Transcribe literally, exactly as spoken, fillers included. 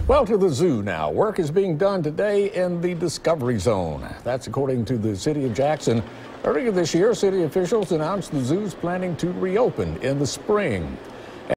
Well, to the zoo now. Work is being done today in the Discovery Zone. That's according to the city of Jackson. Earlier this year, city officials announced the zoo's planning to reopen in the spring.